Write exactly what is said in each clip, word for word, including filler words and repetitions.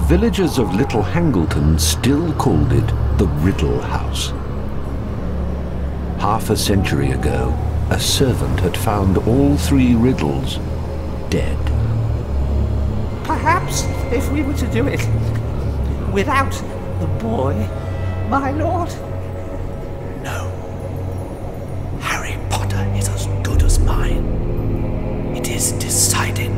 villagers of Little Hangleton still called it the Riddle House. Half a century ago, a servant had found all three riddles dead. Perhaps if we were to do it without the boy, my lord? No. Harry Potter is as good as mine. It is decided.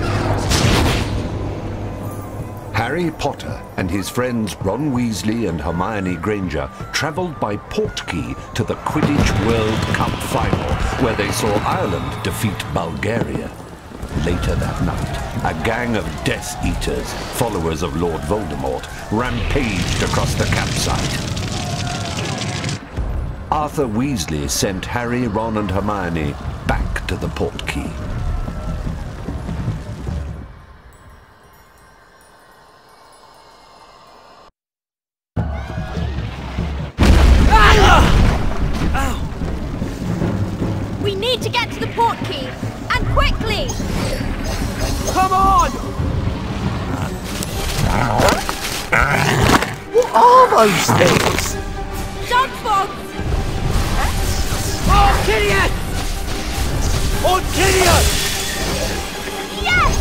Harry Potter and his friends Ron Weasley and Hermione Granger travelled by portkey to the Quidditch World Cup final, where they saw Ireland defeat Bulgaria. Later that night, a gang of Death Eaters, followers of Lord Voldemort, rampaged across the campsite. Arthur Weasley sent Harry, Ron and Hermione back to the portkey. We need to get to the portkey, and quickly! Come on! What are those things? Dog fogs! Orchidius! Orchidius! Yes!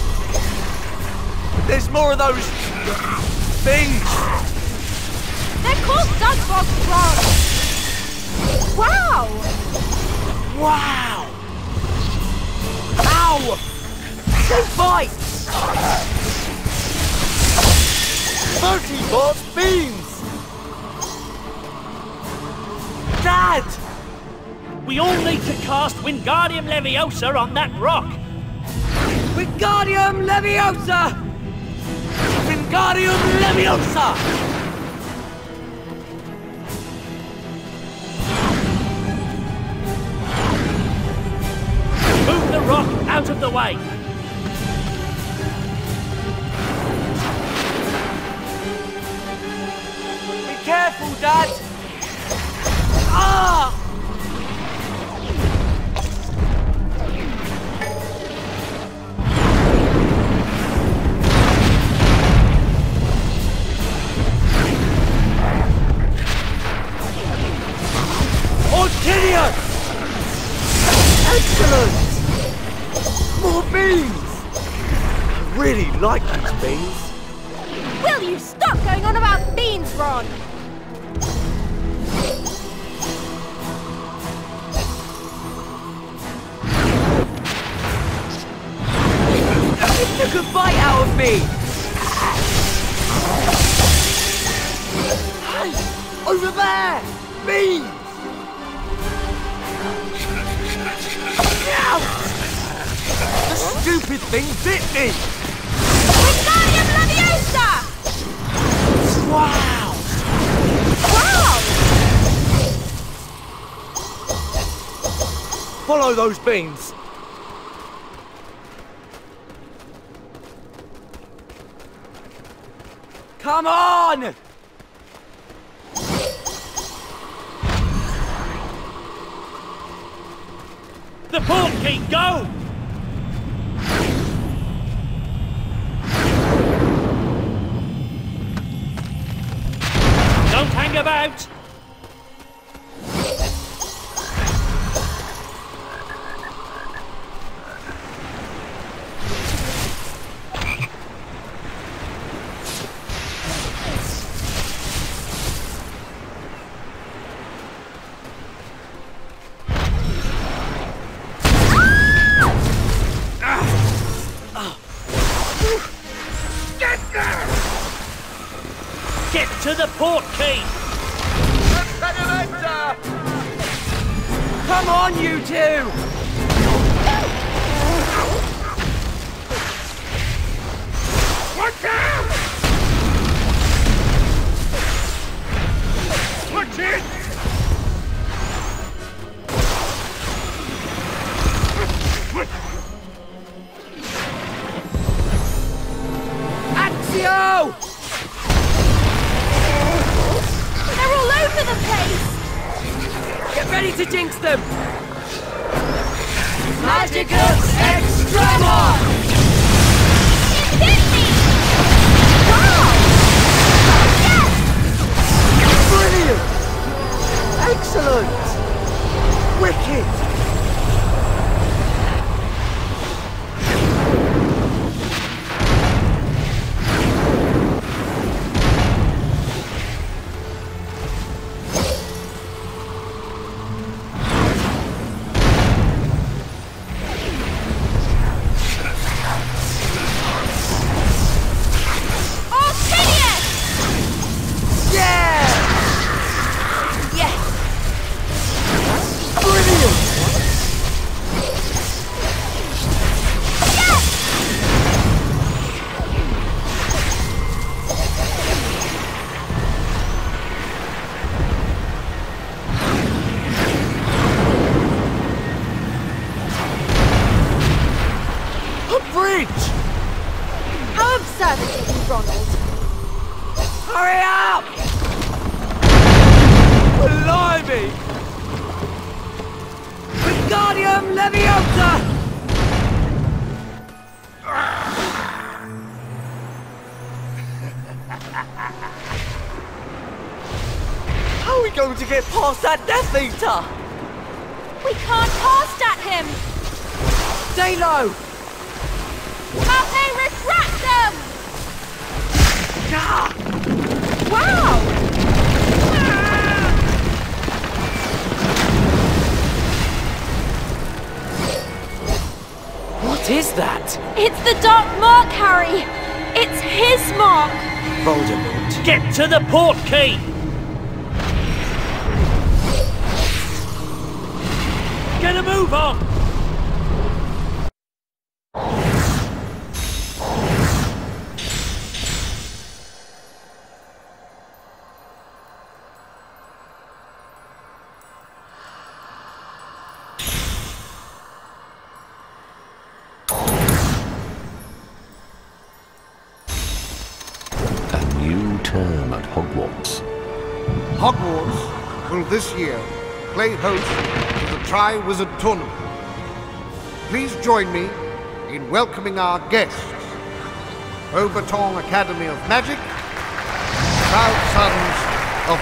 There's more of those things. They're called dog fogs, Ron! Wow! Wow! Ow! They bite! Thirty-four beans! Dad! We all need to cast Wingardium Leviosa on that rock. Wingardium Leviosa! Wingardium Leviosa! Move the rock out of the way. Be careful, Dad! Ah! Orchidius! Excellent! More beans! I really like these beans. Will you stop going on about beans, Ron? You took a bite out of me! Hey! Over there! Beans! Ow! The stupid thing bit me! Wingardium Leviosa! Wow! Wow! Follow those beans! Come on! The portkey, go! Don't hang about! Get to the portkey! Come on, you two! Watch out! Watch it! Axio! They're all over the place! Get ready to jinx them! Magicus Extrema! It hit me! Wow! Excellent! Wicked! Hurry up! Blimey! Wingardium Leviosa! How are we going to get past that Death Eater? We can't cast at him! Stay low! How they refract them! Ah! Wow! What is that? It's the Dark Mark, Harry! It's his mark! Voldemort. Get to the port key! Get a move on! Term at Hogwarts. Hogwarts will this year play host to the Tri-Wizard Tournament. Please join me in welcoming our guests, Beaubaton Academy of Magic, proud sons of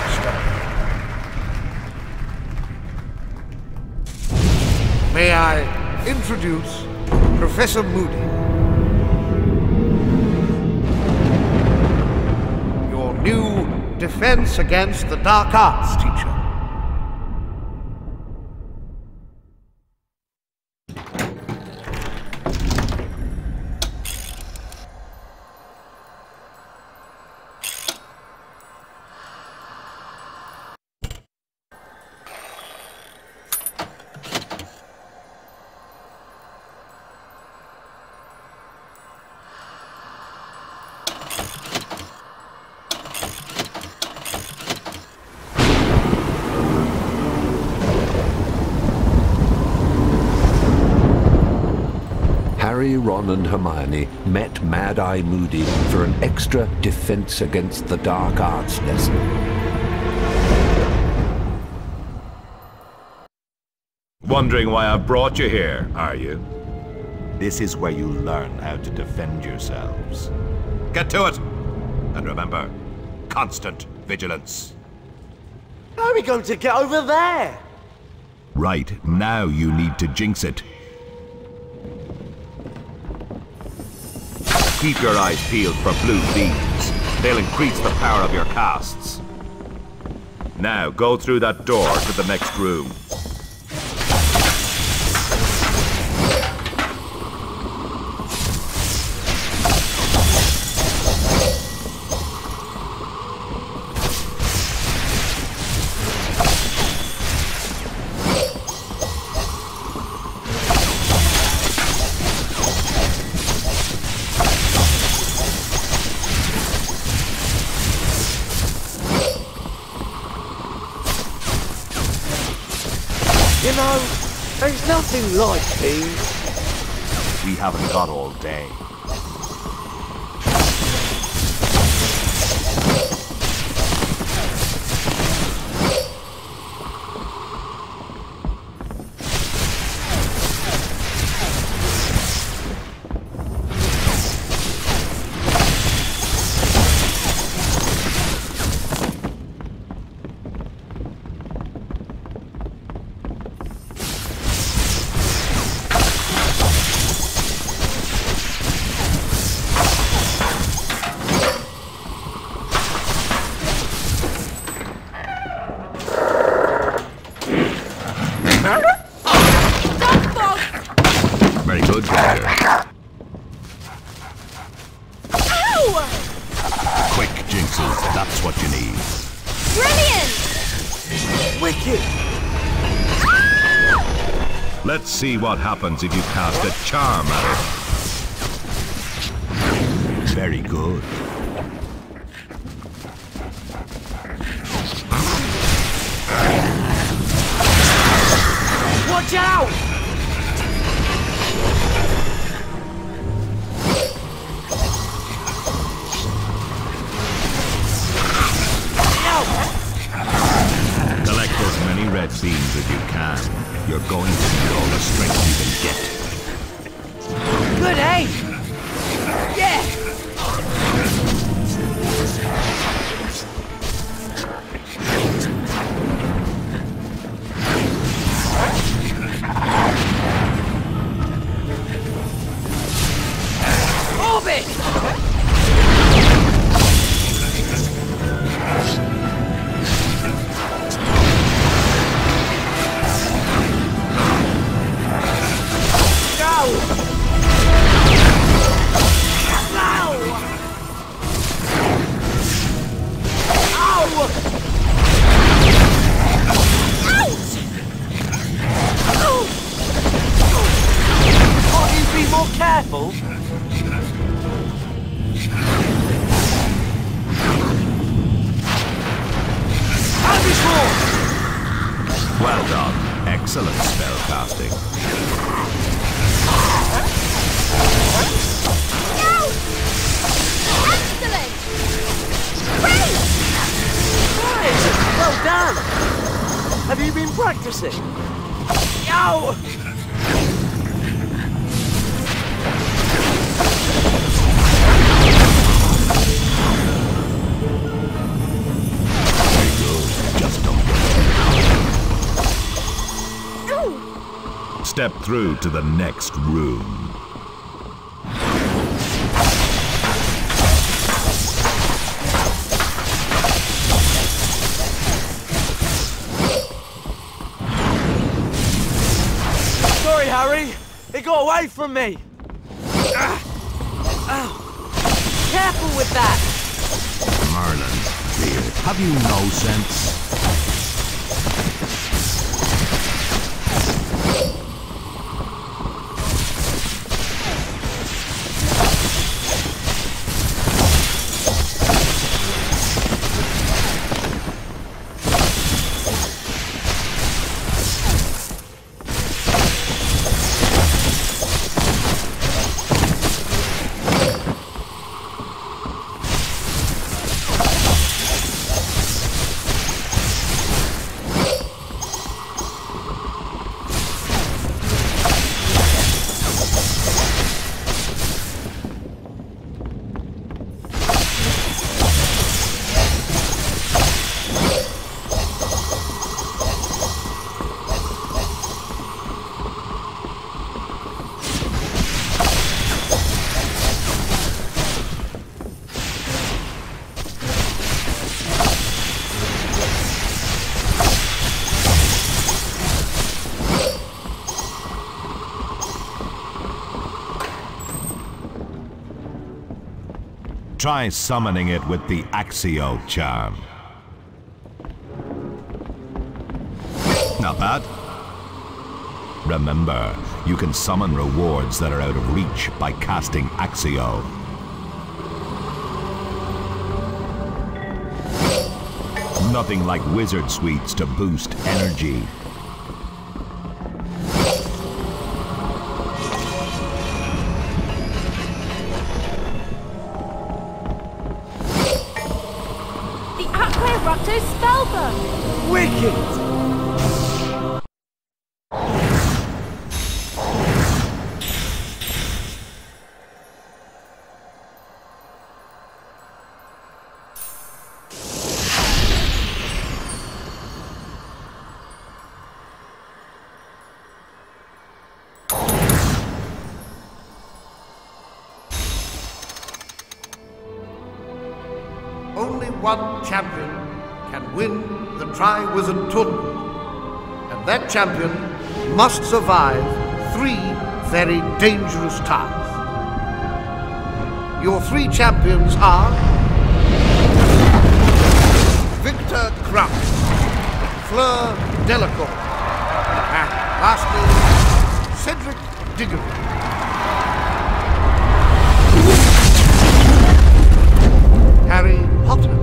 Durmstrang. May I introduce Professor Moody, new Defense Against the Dark Arts teacher. Harry, Ron and Hermione met Mad-Eye Moody for an extra Defense Against the Dark Arts lesson. Wondering why I brought you here, are you? This is where you learn how to defend yourselves. Get to it! And remember, constant vigilance. How are we going to get over there? Right, now you need to jinx it. Keep your eyes peeled for blue beams. They'll increase the power of your casts. Now, go through that door to the next room. You know, there's nothing like these. We haven't got all day. Very good, Granger. Ow! Quick, Jinxes, that's what you need. Brilliant! Wicked! Let's see what happens if you cast a charm at it. Very good. Watch out! Collect as many red beans as you can. You're going to need all the strength you can get. Good aim! Yeah! Orbit! Careful! Well done. Excellent spell casting. Excellent! Great! Nice! Well done! Have you been practicing? Yow! Step through to the next room. Sorry, Harry. It got away from me. Ah. Ow. Careful with that. Merlin, dear, have you no sense? Try summoning it with the Axio charm. Not bad. Remember, you can summon rewards that are out of reach by casting Axio. Nothing like wizard sweets to boost energy. Spellbook! Wicked! Only one champion can win the Tri-Wizard Tournament, and that champion must survive three very dangerous tiles. Your three champions are Victor Crouch, Fleur Delacour, and lastly, Cedric Diggory. Harry Potter.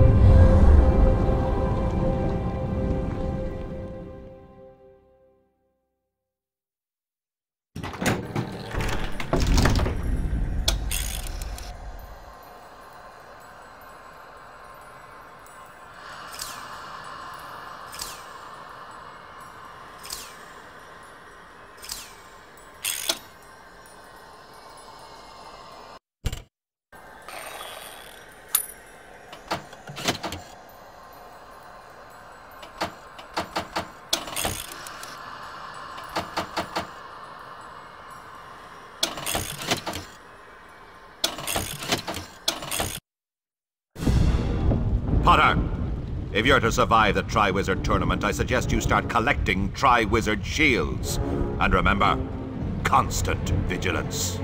Potter, if you're to survive the Triwizard Tournament, I suggest you start collecting Triwizard shields. And remember, constant vigilance.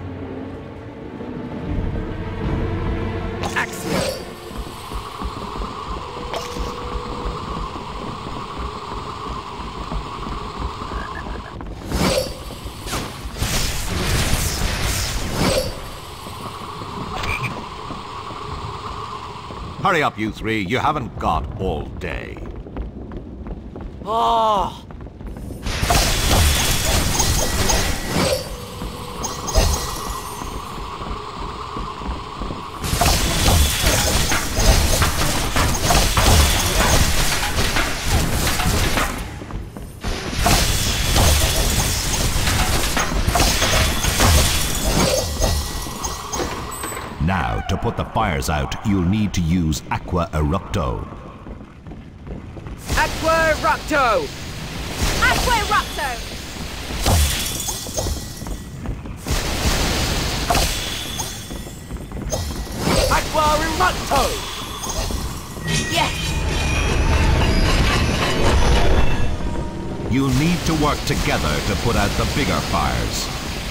Axia! Hurry up, you three. You haven't got all day. Oh! Now, to put the fires out, you'll need to use Aqua Erupto. Aqua Erupto! Aqua Erupto! Aqua Erupto! Yes! You'll need to work together to put out the bigger fires.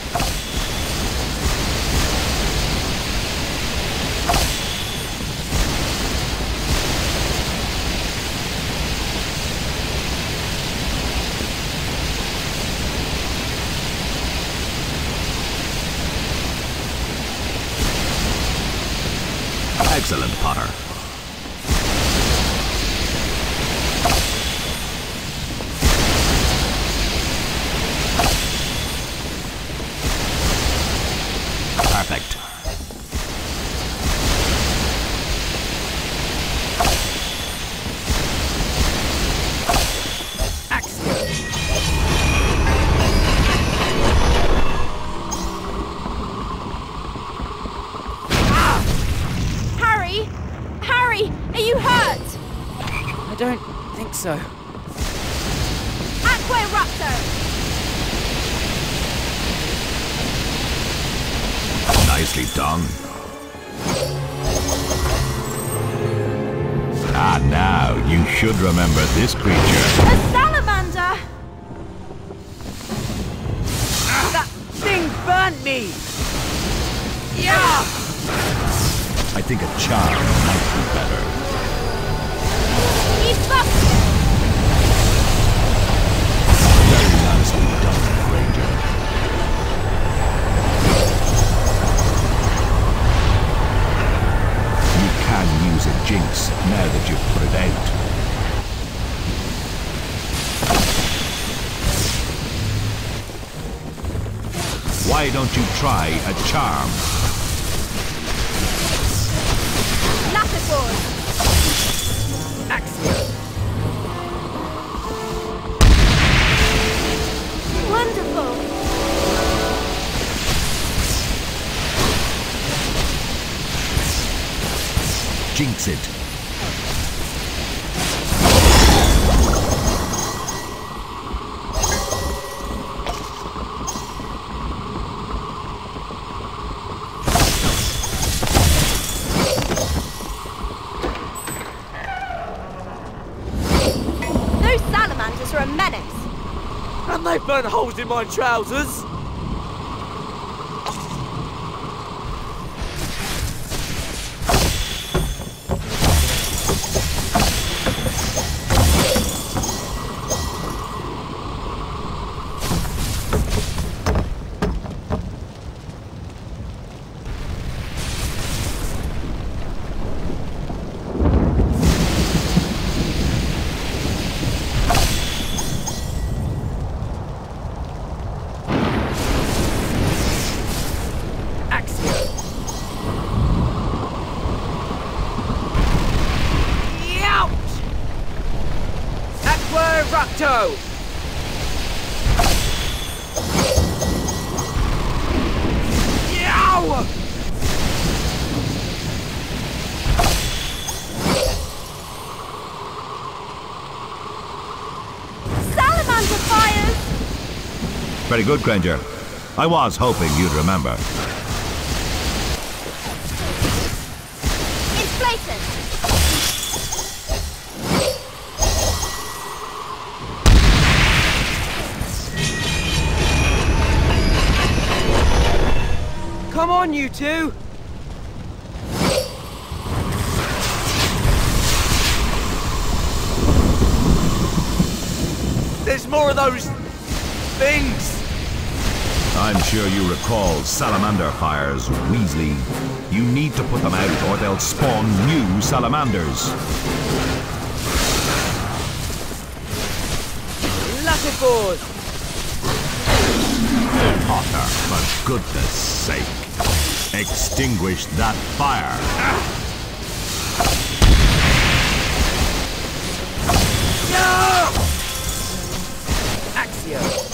Excellent, Potter. Perfect. I don't think so. Aqua Erupto! Nicely done. Ah, now, you should remember this creature. A salamander! That thing burnt me! Yeah! I think a charm might be better. He's busted! Very nicely done, Ranger. You can use a jinx now that you've put it out. Why don't you try a charm? Lapidus! Axia! Wonderful! Jinx it. Those salamanders are a menace. I And they burnt holes in my trousers. Very good, Granger. I was hoping you'd remember. It's blatant. Come on, you two! There's more of those things! I'm sure you recall salamander fires, Weasley. You need to put them out or they'll spawn new salamanders. Latiford! Potter, for goodness sake, extinguish that fire. No! Axio!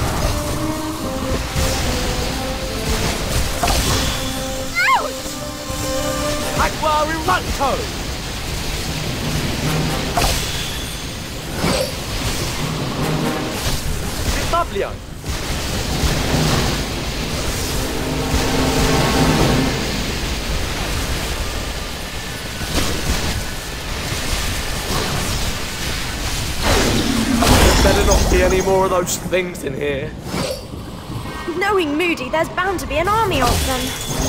Aqua Erupto! Distablio! There better not be any more of those things in here. Knowing Moody, there's bound to be an army of them.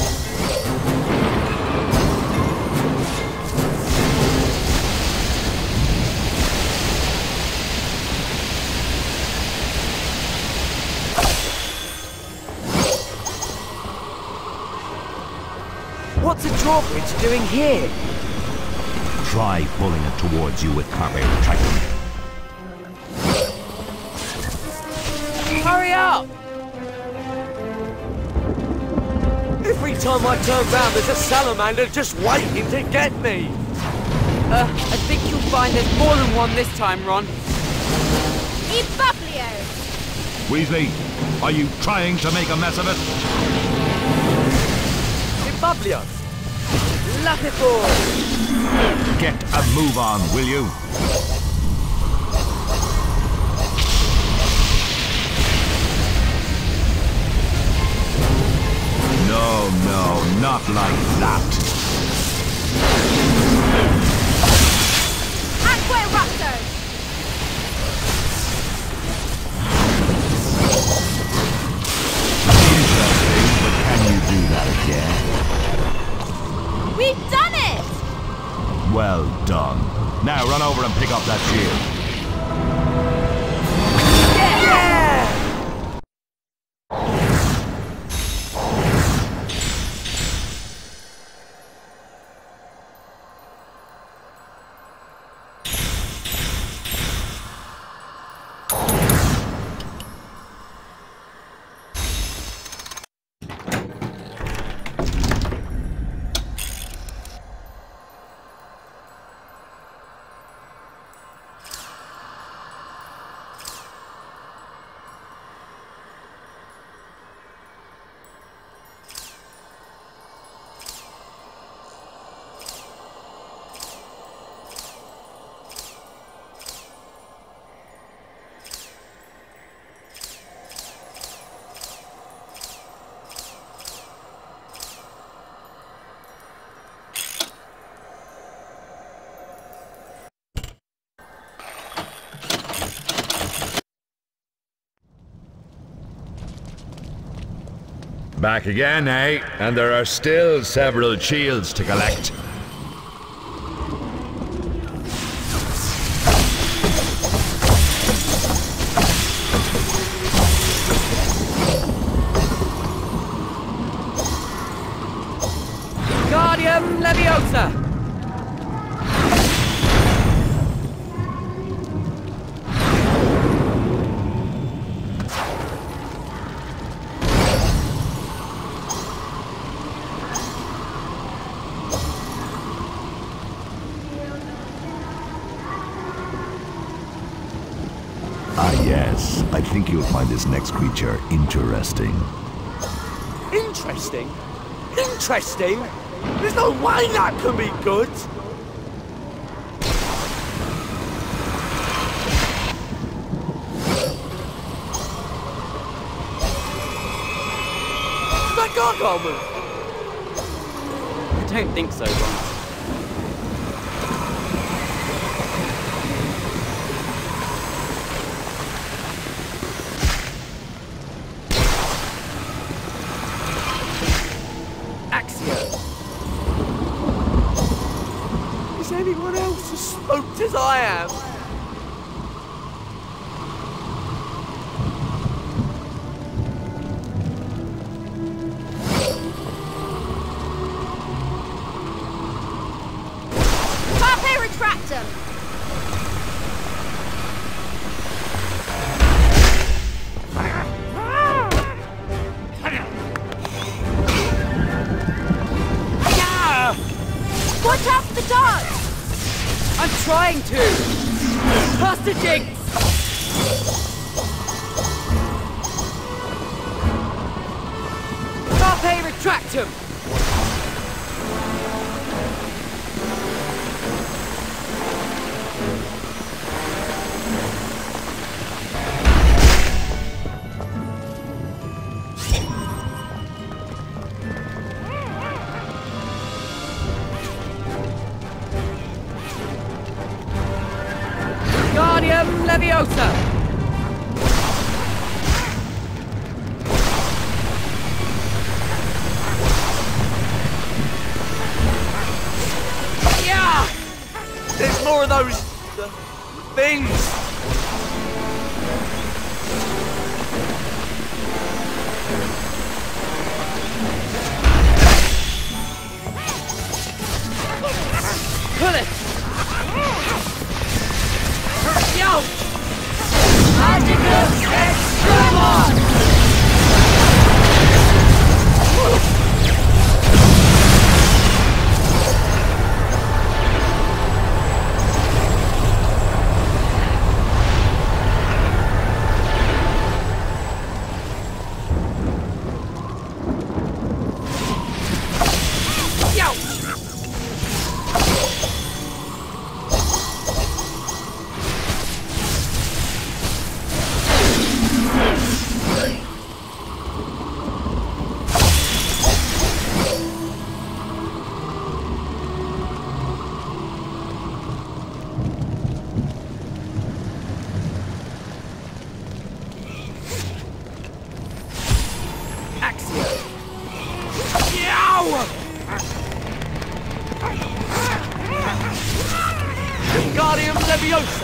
What's a drawbridge doing here? Try pulling it towards you with carpet retracting. Hurry up! Every time I turn round, there's a salamander just waiting to get me. Uh, I think you'll find there's more than one this time, Ron. Ibublio! Weasley, are you trying to make a mess of it? Ibublio! Latiford! Get a move on, will you? No, no, not like that. Aqua Erupto! Interesting, but can you do that again? We've done it! Well done. Now run over and pick up that shield. Back again, eh? And there are still several shields to collect. Wingardium Leviosa! Ah, yes. I think you'll find this next creature interesting. Interesting? Interesting? There's no way that can be good! Is that gargoyle move? I don't think so, Ron. Is anyone else as smoked as I am? Carpe retractum! Watch out for the darts! I'm trying to! Pass the jinx! Carpe retractum! Wingardium Leviosa! Yeah! There's more of those... Uh, things! Pull it! Yo! Magicus Extremon! Wingardium Leviosa!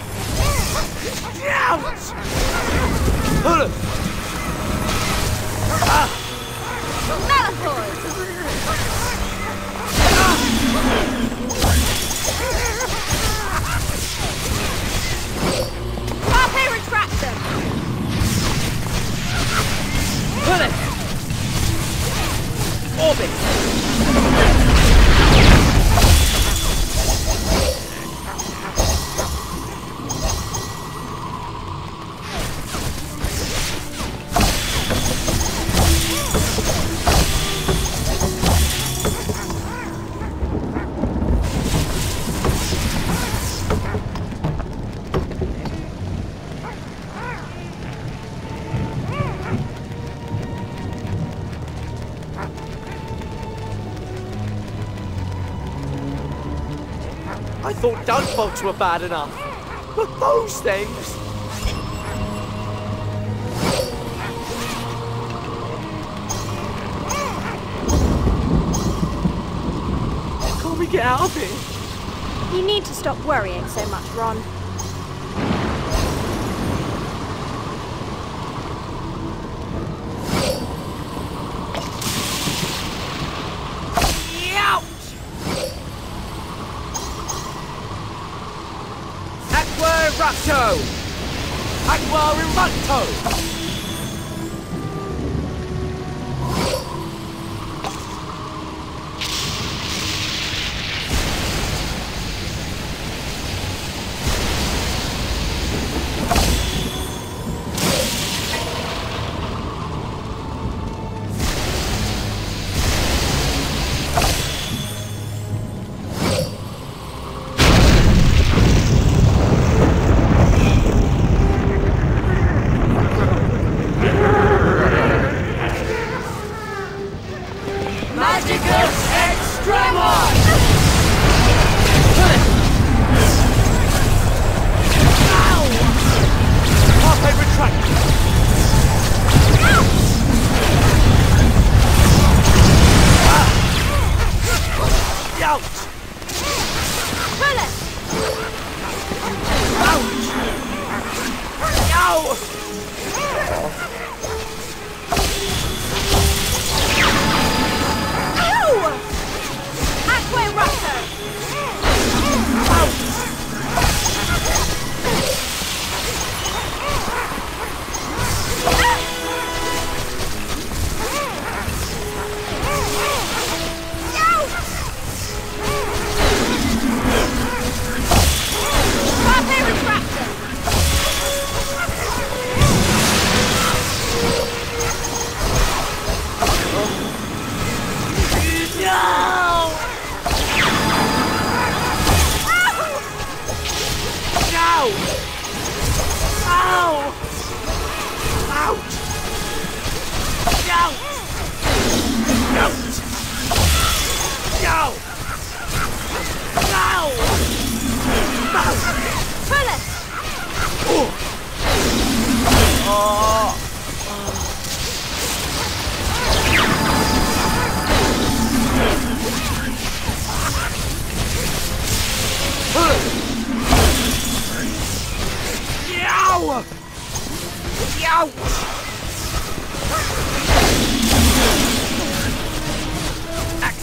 Ouch! Pull it! Ah! Malachor! Carpe retractum! Pull it! Orbit! I thought dug bugs were bad enough, but those things... get out of here. You need to stop worrying so much, Ron. Aqua Rapto! Aqua Rapto!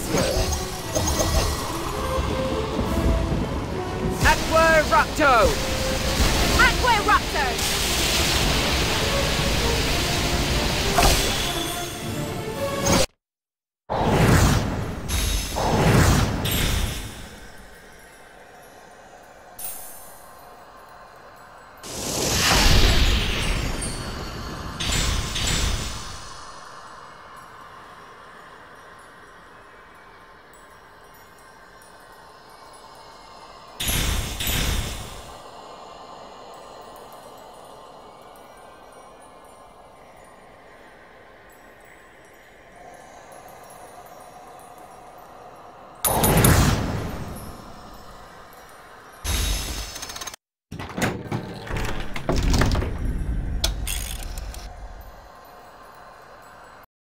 Aqua Rapto!